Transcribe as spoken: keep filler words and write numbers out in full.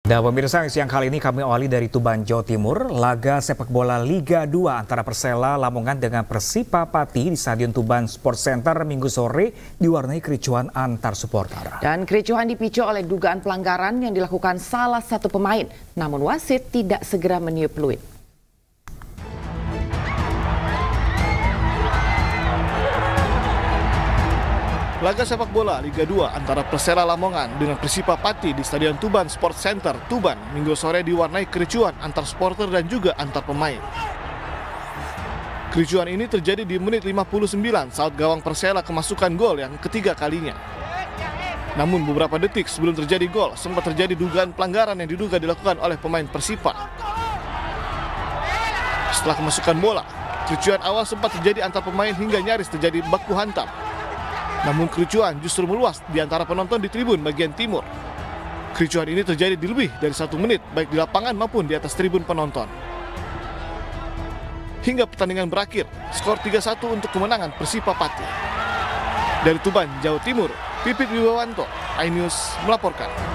Dan pemirsa, siang kali ini kami awali dari Tuban, Jawa Timur. Laga sepak bola Liga dua antara Persela Lamongan dengan Persipa Pati di Stadion Tuban Sport Center Minggu sore diwarnai kericuhan antar supporter. Dan kericuhan dipicu oleh dugaan pelanggaran yang dilakukan salah satu pemain. Namun wasit tidak segera meniup peluit. Laga sepak bola Liga dua antara Persela Lamongan dengan Persipa Pati di Stadion Tuban Sport Center, Tuban, Minggu sore diwarnai kericuhan antar supporter dan juga antar pemain. Kericuhan ini terjadi di menit lima puluh sembilan saat gawang Persela kemasukan gol yang ketiga kalinya. Namun beberapa detik sebelum terjadi gol, sempat terjadi dugaan pelanggaran yang diduga dilakukan oleh pemain Persipa. Setelah kemasukan bola, kericuhan awal sempat terjadi antar pemain hingga nyaris terjadi baku hantam. Namun kericuhan justru meluas di antara penonton di tribun bagian timur. Kericuhan ini terjadi di lebih dari satu menit, baik di lapangan maupun di atas tribun penonton. Hingga pertandingan berakhir, skor tiga satu untuk kemenangan Persipa Pati. Dari Tuban, Jawa Timur, Pipit Wibawanto, iNews melaporkan.